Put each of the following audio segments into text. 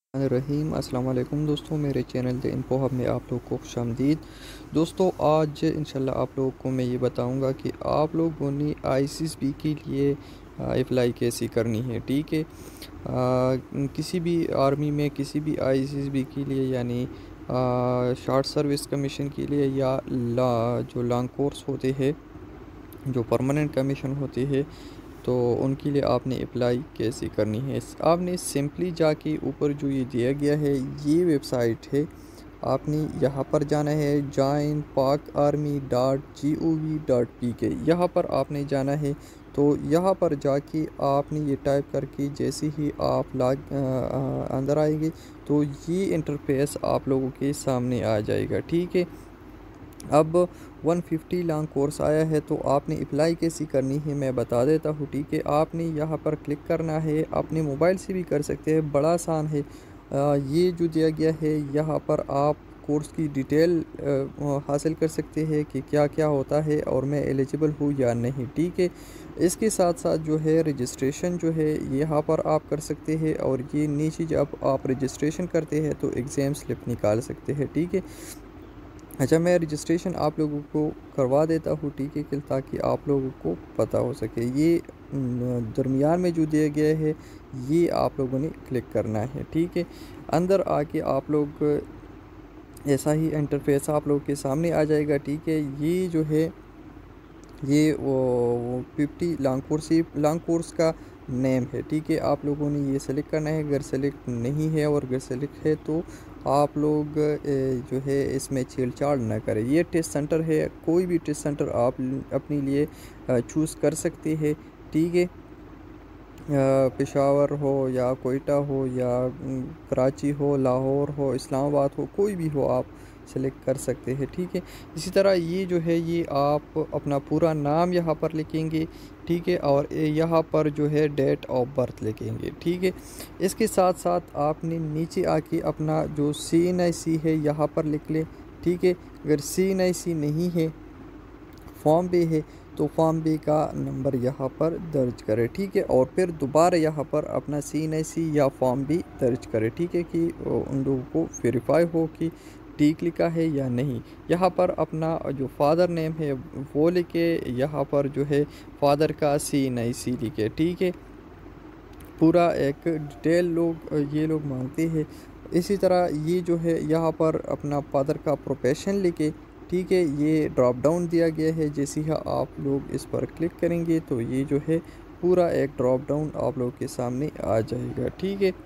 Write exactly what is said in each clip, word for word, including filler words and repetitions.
रहीम अस्सलाम वालेकुम दोस्तों, मेरे चैनल द इन्फो हब में आप लोग को खुशामदीद। दोस्तों, आज इंशाल्लाह आप लोगों को मैं ये बताऊंगा कि आप लोगों ने आईसीएसबी के लिए अप्लाई कैसे करनी है। ठीक है, आ, किसी भी आर्मी में किसी भी आईसीएसबी के लिए यानी शॉर्ट सर्विस कमीशन के लिए या ला जो लॉन्ग कोर्स होते हैं, जो परमानेंट कमीशन होते हैं, तो उनके लिए आपने अप्लाई कैसे करनी है। आपने सिंपली जाके ऊपर जो ये दिया गया है ये वेबसाइट है, आपने यहाँ पर जाना है join Pak army dot G O V dot P K. यहाँ पर आपने जाना है, तो यहाँ पर जाके आपने ये टाइप करके जैसे ही आप लॉग अंदर आएंगे तो ये इंटरफेस आप लोगों के सामने आ जाएगा। ठीक है, अब एक सौ पचास लॉन्ग कोर्स आया है, तो आपने अप्लाई कैसी करनी है मैं बता देता हूँ। ठीक है, आपने यहाँ पर क्लिक करना है, अपने मोबाइल से भी कर सकते हैं, बड़ा आसान है। आ, ये जो दिया गया है यहाँ पर आप कोर्स की डिटेल आ, हासिल कर सकते हैं कि क्या क्या होता है और मैं एलिजिबल हूँ या नहीं। ठीक है, इसके साथ साथ जो है रजिस्ट्रेशन जो है यहाँ पर आप कर सकते हैं, और ये नीचे जब आप रजिस्ट्रेशन करते हैं तो एग्ज़ाम स्लिप निकाल सकते हैं। ठीक है, अच्छा, मैं रजिस्ट्रेशन आप लोगों को करवा देता हूँ। ठीक है, कि ताकि आप लोगों को पता हो सके। ये दरमियान में जो दिया गया है ये आप लोगों ने क्लिक करना है। ठीक है, अंदर आके आप लोग ऐसा ही इंटरफेस आप लोगों के सामने आ जाएगा। ठीक है, ये जो है ये वो फिफ्टी लॉन्ग कोर्स ये लॉन्ग कोर्स का नेम है। ठीक है, आप लोगों ने ये सेलेक्ट करना है। अगर सेलेक्ट नहीं है और अगर सेलेक्ट है तो आप लोग जो है इसमें छेड़छाड़ ना करें। ये टेस्ट सेंटर है, कोई भी टेस्ट सेंटर आप अपने लिए चूज़ कर सकते हैं। ठीक है, पेशावर हो या कोयटा हो या कराची हो, लाहौर हो, इस्लामाबाद हो, कोई भी हो आप सेलेक्ट कर सकते हैं। ठीक है, इसी तरह ये जो है ये आप अपना पूरा नाम यहाँ पर लिखेंगे। ठीक है, और यहाँ पर जो है डेट ऑफ बर्थ लिखेंगे। ठीक है, इसके साथ साथ आपने नीचे आके अपना जो सी एन आई सी है यहाँ पर लिख लें। ठीक है, अगर सी एन आई सी नहीं है, फॉर्म पे है, तो फॉर्म बी का नंबर यहाँ पर दर्ज करें। ठीक है, और फिर दोबारा यहाँ पर अपना सी एन आई सी या फॉर्म बी दर्ज करें। ठीक है, कि उन लोगों को वेरीफाई हो कि ठीक लिखा है या नहीं। यहाँ पर अपना जो फादर नेम है वो लिखे, यहाँ पर जो है फादर का सी एन आई सी लिखे। ठीक है, पूरा एक डिटेल लोग ये लोग मांगते हैं। इसी तरह ये जो है यहाँ पर अपना फादर का प्रोफेशन लिखे। ठीक है, ये ड्रॉप डाउन दिया गया है, जैसे ही आप लोग इस पर क्लिक करेंगे तो ये जो है पूरा एक ड्रॉप डाउन आप लोग के सामने आ जाएगा। ठीक है,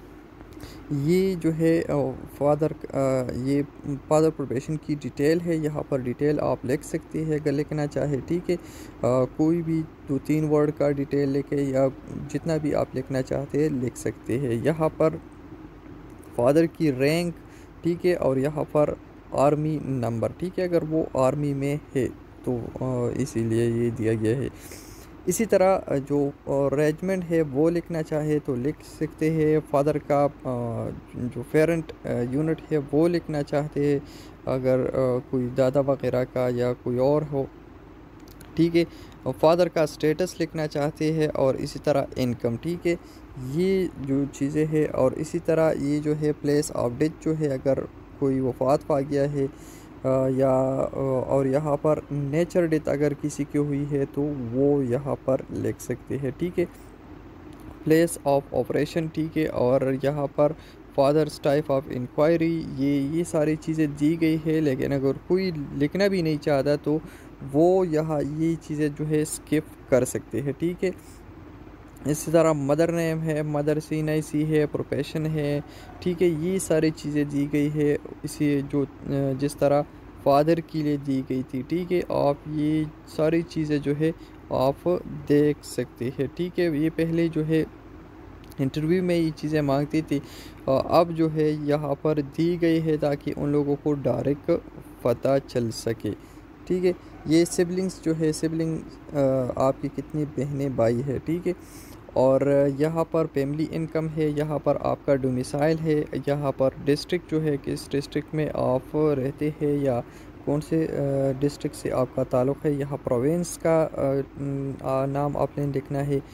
ये जो है फादर ये फादर प्रोफेशन की डिटेल है, यहाँ पर डिटेल आप लिख सकते हैं अगर लिखना चाहे। ठीक है, कोई भी दो तीन वर्ड का डिटेल लिखे या जितना भी आप लिखना चाहते हैं लिख सकते हैं। यहाँ पर फादर की रैंक, ठीक है, और यहाँ पर आर्मी नंबर। ठीक है, अगर वो आर्मी में है तो इसीलिए ये दिया गया है। इसी तरह जो रेजिमेंट है वो लिखना चाहे तो लिख सकते हैं। फादर का जो पेरेंट यूनिट है वो लिखना चाहते हैं, अगर कोई दादा वगैरह का या कोई और हो। ठीक है, फादर का स्टेटस लिखना चाहते हैं, और इसी तरह इनकम। ठीक है, ये जो चीज़ें हैं, और इसी तरह ये जो है प्लेस ऑफ डेथ जो है, अगर कोई वफात पा गया है या और यहाँ पर नेचर डेथ अगर किसी की हुई है तो वो यहाँ पर लिख सकते हैं। ठीक है, प्लेस ऑफ ऑपरेशन। ठीक है, और यहाँ पर फादर्स टाइप ऑफ इंक्वायरी, ये ये सारी चीज़ें दी गई है। लेकिन अगर कोई लिखना भी नहीं चाहता तो वो यहाँ ये चीज़ें जो है स्किप कर सकते हैं। ठीक है, इसी तरह मदर नेम है, mother C N I C है, प्रोफेशन है। ठीक है, ये सारी चीज़ें दी गई है इसी जो जिस तरह फादर के लिए दी गई थी। ठीक है, आप ये सारी चीज़ें जो है आप देख सकते हैं। ठीक है, ये पहले जो है इंटरव्यू में ये चीज़ें मांगती थी, अब जो है यहाँ पर दी गई है ताकि उन लोगों को डायरेक्ट पता चल सके। ठीक है, ये सिबलिंग्स जो है, सिबलिंग आपकी कितनी बहनें भाई है। ठीक है, और यहाँ पर फैमिली इनकम है, यहाँ पर आपका डोमिसाइल है, यहाँ पर डिस्ट्रिक्ट जो है किस डिस्ट्रिक्ट में आप रहते हैं या कौन से डिस्ट्रिक्ट से आपका ताल्लुक़ है। यहाँ प्रोविंस का नाम आपने लिखना है,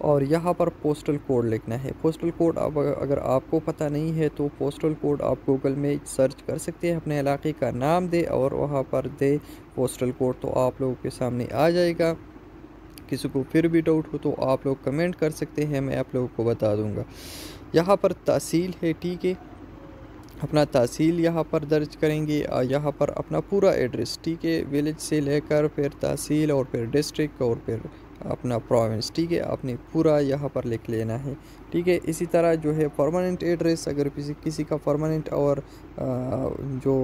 और यहाँ पर पोस्टल कोड लिखना है। पोस्टल कोड अब अगर आपको पता नहीं है तो पोस्टल कोड आप गूगल में सर्च कर सकते हैं, अपने इलाके का नाम दे और वहाँ पर दे पोस्टल कोड, तो आप लोगों के सामने आ जाएगा। किसी को फिर भी डाउट हो तो आप लोग कमेंट कर सकते हैं, मैं आप लोगों को बता दूंगा। यहाँ पर तहसील है, ठीक है, अपना तहसील यहाँ पर दर्ज करेंगे। यहाँ पर अपना पूरा एड्रेस, ठीक है, विलेज से लेकर फिर तहसील और फिर डिस्ट्रिक्ट और फिर अपना प्रोविंस, ठीक है, आपने पूरा यहाँ पर लिख लेना है, ठीक है। इसी तरह जो है परमानेंट एड्रेस, अगर किसी किसी का परमानेंट और आ, जो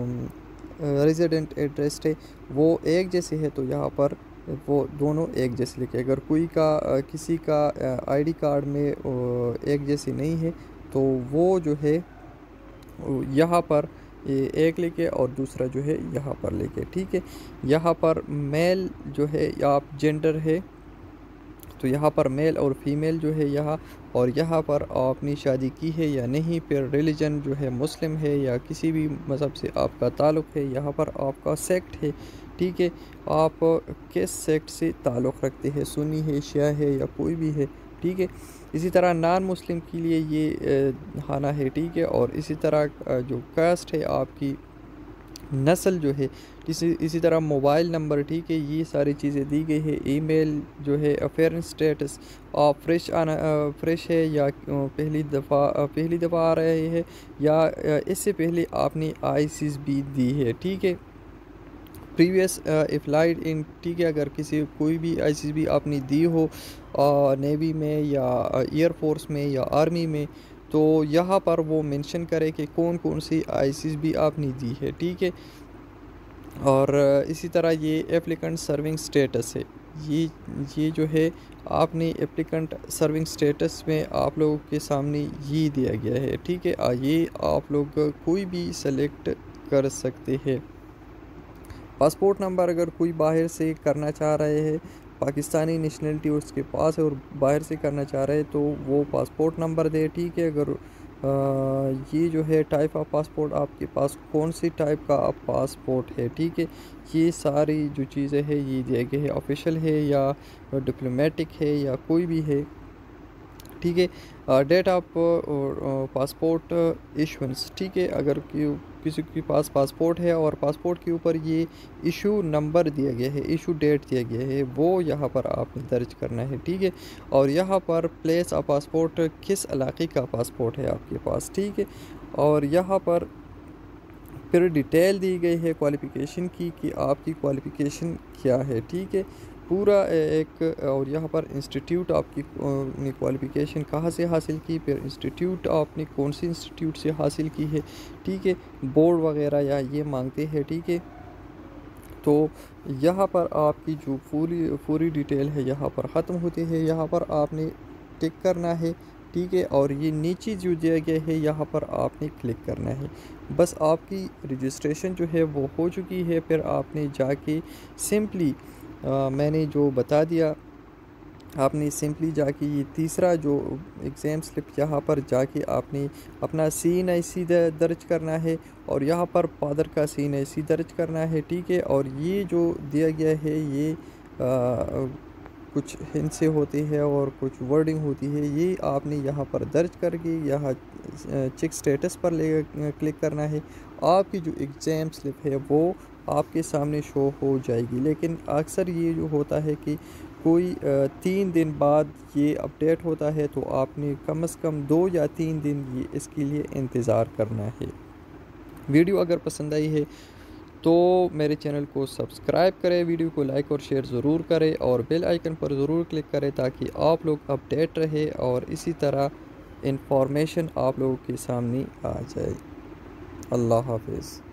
रेजिडेंट एड्रेस है वो एक जैसे है तो यहाँ पर वो दोनों एक जैसे लिखे। अगर कोई का किसी का आईडी कार्ड में एक जैसी नहीं है तो वो जो है यहाँ पर ये एक लिखे और दूसरा जो है यहाँ पर लिखे, ठीक है। यहाँ पर मेल जो है आप जेंडर है तो यहाँ पर मेल और फीमेल जो है यहाँ, और यहाँ पर आपने शादी की है या नहीं, फिर रिलीजन जो है मुस्लिम है या किसी भी मज़हब से आपका ताल्लुक़ है, यहाँ पर आपका सेक्ट है, ठीक है, आप किस सेक्ट से ताल्लुक़ रखते हैं, सुन्नी है, शिया है या कोई भी है, ठीक है। इसी तरह नॉन मुस्लिम के लिए ये हाना है, ठीक है। और इसी तरह जो कास्ट है आपकी, नस्ल जो है, इसी इसी तरह मोबाइल नंबर, ठीक है, ये सारी चीज़ें दी गई है। ईमेल जो है, अफेयरेंस स्टेटस, आप फ्रेश आना फ्रेश है या पहली दफ़ा पहली दफ़ा आ रहे हैं या इससे पहले आपने आईसीएस भी दी है, ठीक है। प्रीवियस अप्लाइड इन, ठीक है, अगर किसी कोई भी आईसीएस भी आपने दी हो नेवी में या एयरफोर्स में या आर्मी में, तो यहाँ पर वो मेंशन करे कि कौन कौन सी आईसीएस भी आपने दी है, ठीक है। और इसी तरह ये एप्लीकेंट सर्विंग स्टेटस है, ये ये जो है आपने एप्लीकेंट सर्विंग स्टेटस में आप लोगों के सामने ये दिया गया है, ठीक है। ये आप लोग कोई भी सेलेक्ट कर सकते हैं। पासपोर्ट नंबर, अगर कोई बाहर से करना चाह रहे हैं, पाकिस्तानी नेशनलिटी उसके पास है और बाहर से करना चाह रहे हैं तो वो पासपोर्ट नंबर दे, ठीक है। अगर आ, ये जो है टाइप ऑफ पासपोर्ट, आपके पास कौन सी टाइप का आप पासपोर्ट है, ठीक है, ये सारी जो चीज़ें हैं ये दिए गए हैं। ऑफिशियल है या डिप्लोमेटिक है या कोई भी है, ठीक है। डेट ऑफ पासपोर्ट इशुएंस, ठीक है, अगर किसी के पास पासपोर्ट है और पासपोर्ट के ऊपर ये इशू नंबर दिया गया है, इशू डेट दिया गया है, वो यहाँ पर आपने दर्ज करना है, ठीक है। और यहाँ पर प्लेस ऑफ पासपोर्ट, किस इलाके का पासपोर्ट है आपके पास, ठीक है। और यहाँ पर फिर डिटेल दी गई है क्वालिफ़िकेशन की कि आपकी क्वालिफ़िकेशन क्या है, ठीक है, पूरा एक। और यहाँ पर इंस्टीट्यूट आपकी क्वालिफ़िकेशन कहाँ से हासिल की, फिर इंस्टीट्यूट आपने कौन सी इंस्टीट्यूट से हासिल की है, ठीक है, बोर्ड वगैरह या ये मांगते हैं, ठीक है। तो यहाँ पर आपकी जो पूरी पूरी डिटेल है यहाँ पर ख़त्म होती है, यहाँ पर आपने टिक करना है, ठीक है। और ये नीचे जो दिया गया है यहाँ पर आपने क्लिक करना है, बस आपकी रजिस्ट्रेशन जो है वो हो चुकी है। फिर आपने जाके सिंपली आ, मैंने जो बता दिया, आपने सिंपली जाके ये तीसरा जो एग्ज़ाम स्लिप यहाँ पर जाके आपने अपना सी एन आई सी दर्ज करना है और यहाँ पर फादर का सी एन आई सी दर्ज करना है, ठीक है। और ये जो दिया गया है ये आ, कुछ हिंट से होती है और कुछ वर्डिंग होती है, ये आपने यहाँ पर दर्ज करके यहाँ चेक स्टेटस पर ले क्लिक करना है। आपकी जो एग्ज़ाम स्लिप है वो आपके सामने शो हो जाएगी। लेकिन अक्सर ये जो होता है कि कोई तीन दिन बाद ये अपडेट होता है, तो आपने कम से कम दो या तीन दिन ये इसके लिए इंतज़ार करना है। वीडियो अगर पसंद आई है तो मेरे चैनल को सब्सक्राइब करें, वीडियो को लाइक और शेयर ज़रूर करें और बेल आइकन पर ज़रूर क्लिक करें ताकि आप लोग अपडेट रहे और इसी तरह इंफॉर्मेशन आप लोगों के सामने आ जाए। अल्लाह हाफिज़।